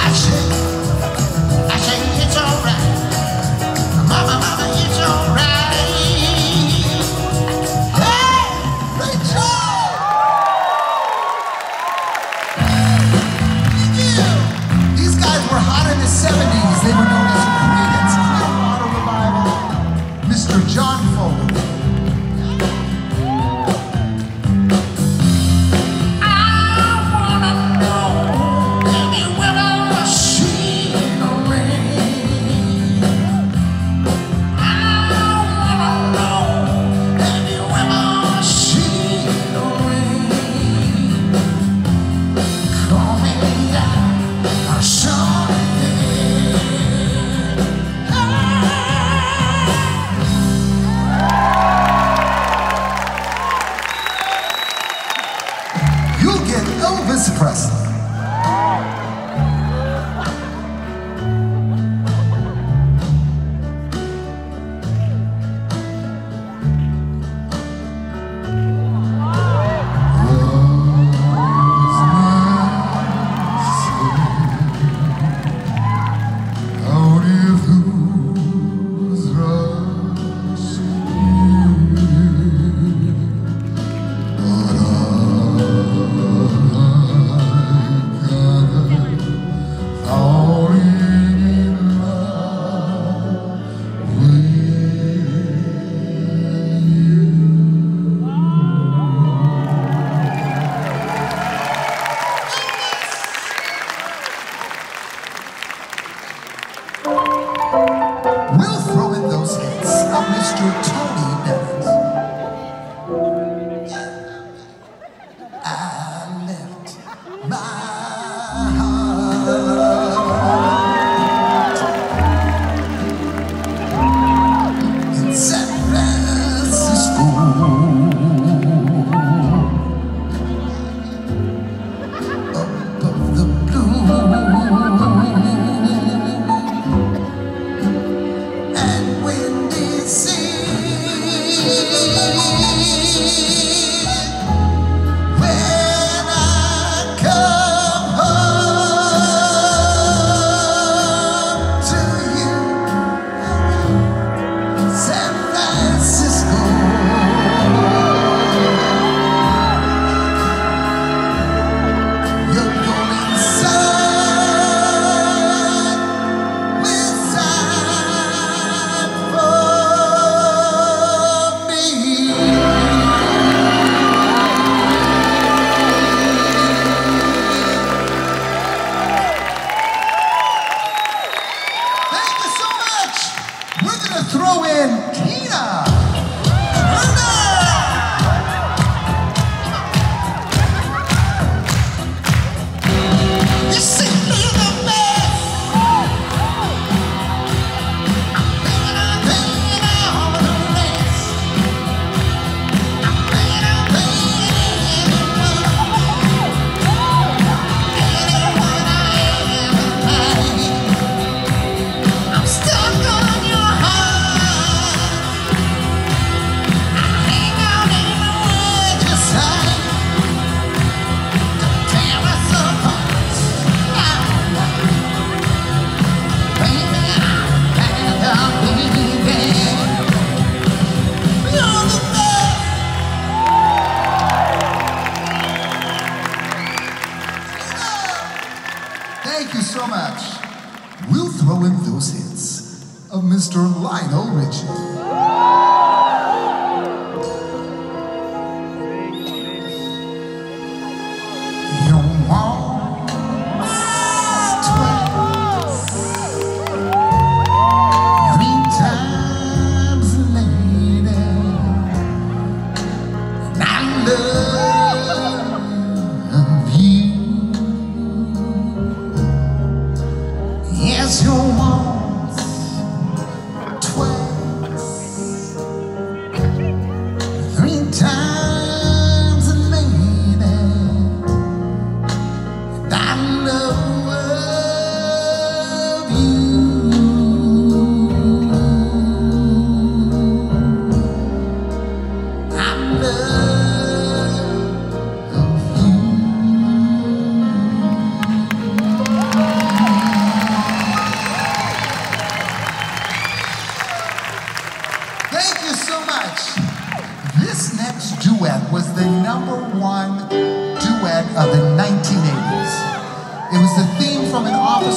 Thank you so much. We'll throw in those hits of Mr. Lionel Richie.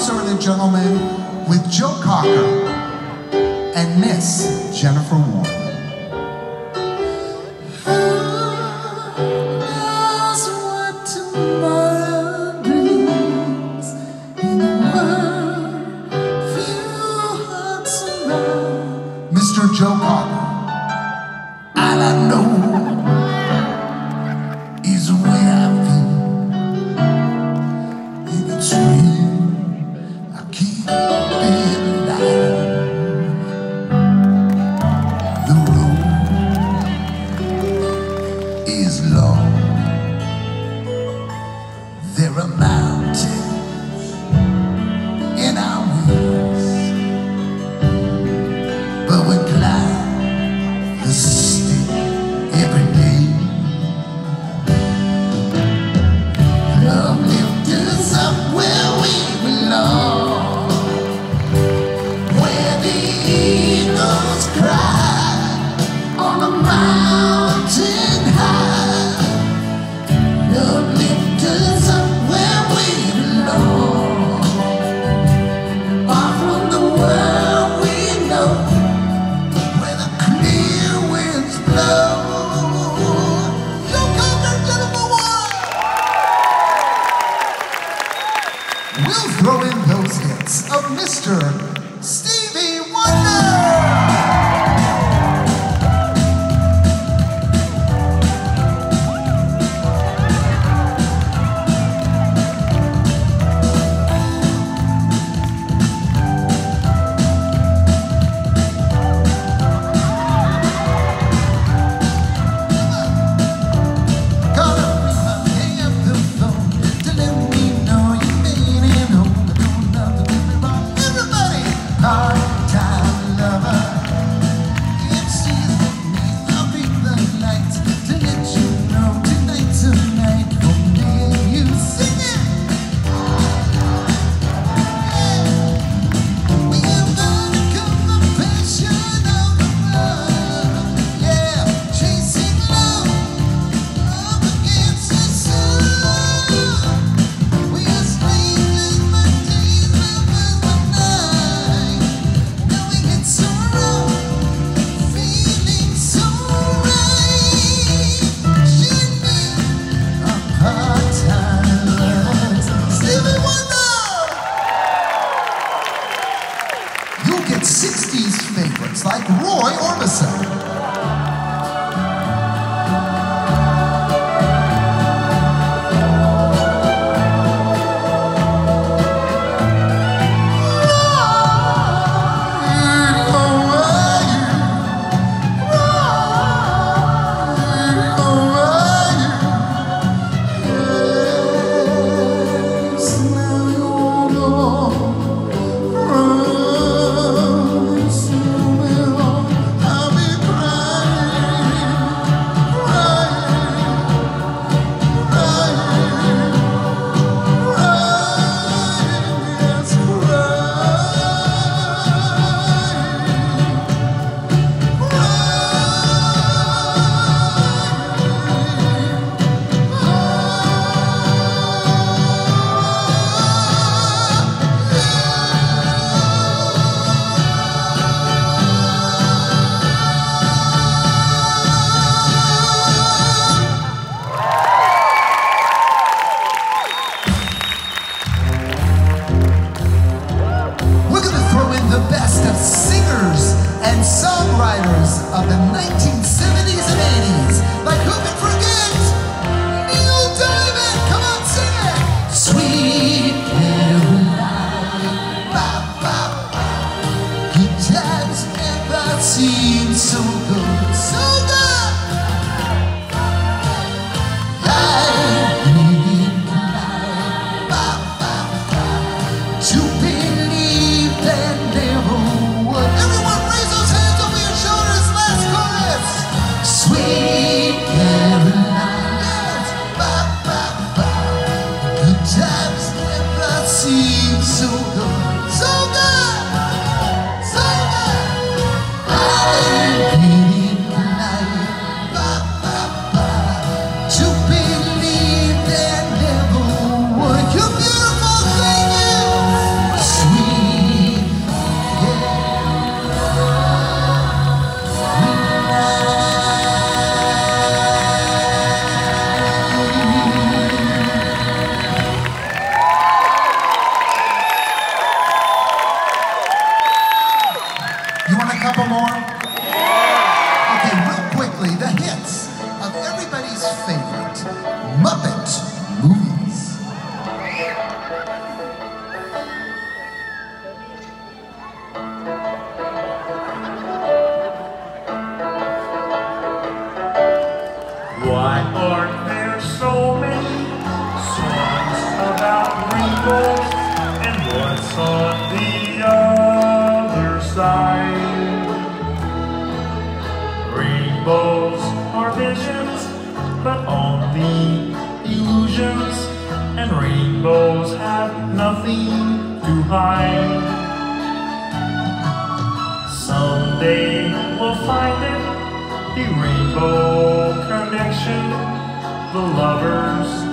closer in a gentleman with Joe Cocker and Miss Jennifer Warren. Mr. Joe Cocker, all I know is the way I feel. If it's real, I keep it alive. The road is long. There are mountains in our wheels, but we climb the steep every day. Love lift us up where we belong, where the eagles cry on a mountain high. Love lift us up where we belong, far from the world we know, where the clear winds blow. Joe Cocker, Jennifer Warren. We'll throw in those hits of Mr. Stevie Wonder. You'll get 60s favorites like Roy Orbison. I'll be couple more? Okay, real quickly, the hits of everybody's favorite Muppet movies. Why aren't there so many songs about rainbows? And what's on the other side? Rainbows are visions, but only illusions. And rainbows have nothing to hide. Someday we'll find it, the rainbow connection, the lovers